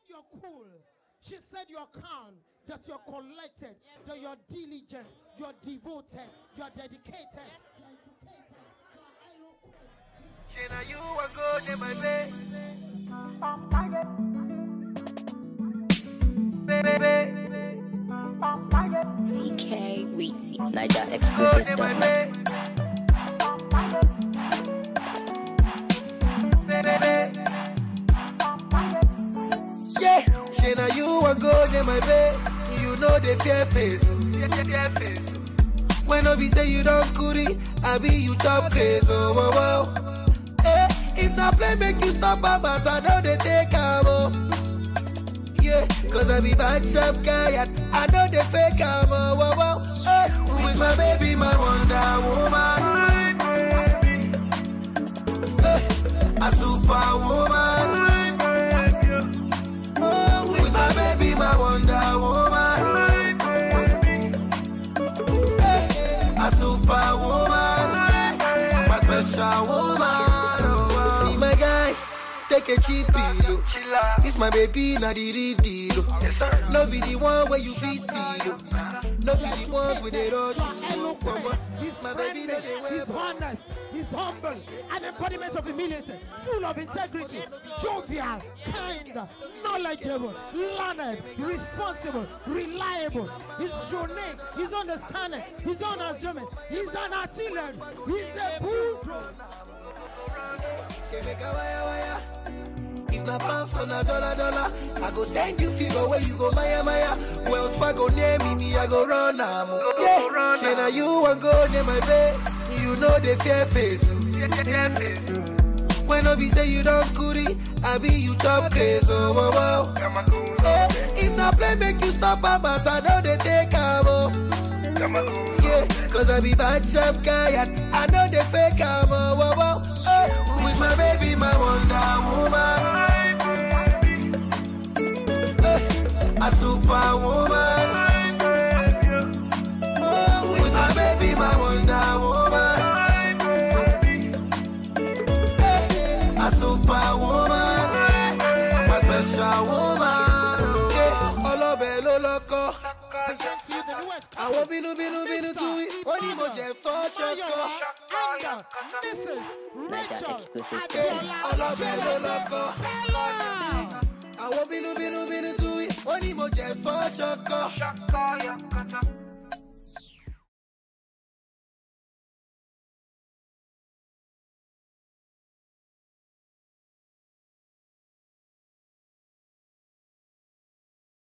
you're cool. She said you're calm, that you're collected, that you're diligent, you're devoted, you're dedicated, you're educated, you're eloquent. Shana, you are good in my bed. CK Weezy, Niger exclusive. Yeah, Shana, you are good in my bed. You know the fear face. When I be say you don't curry, I be you chop crazy. Oh, wow, wow. Eh, if that play make you stop, babas, I know they take out. Yeah, cause I be bad chap guy and I know they fake am. Oh, wow, wow. Eh, with my baby, my Wonder Woman. A superwoman. Oh, with my baby, my Wonder Woman. A superwoman. My special woman. Oh, see my guy, take a cheap pillow. This my baby, not the real deal. No be the one where you feel steal. No be the ones with the rush. He's my baby, he's honest, he's humble, an embodiment of humility, full of integrity, jovial, kind, knowledgeable, learned, responsible, reliable. He's unique, he's understanding, he's unassuming, he's an artillery, he's a bull. If na pounds on a dollar, I go send you figure where you go, Maya. Wells Fargo near me, I go run am. Yeah, Shana, you want go near my bed. You know the fear face. When I be say you don't curry, I be you chop crazy. Oh, wow, wow. If na play make you stop, babas, I know they take out. Yeah, cause I be bad chap guy and I know they fake am. Oh, wow, wow. With my baby, my Wonder Woman. A superwoman. Oh, with my baby, my Wonder Woman. A superwoman. My special woman. All of it, loco. I won't be no to it. Only more Jeff for Choco. And Mrs. Rachel All of it, loco. I won't be no to it. Only more Jeff for Choco.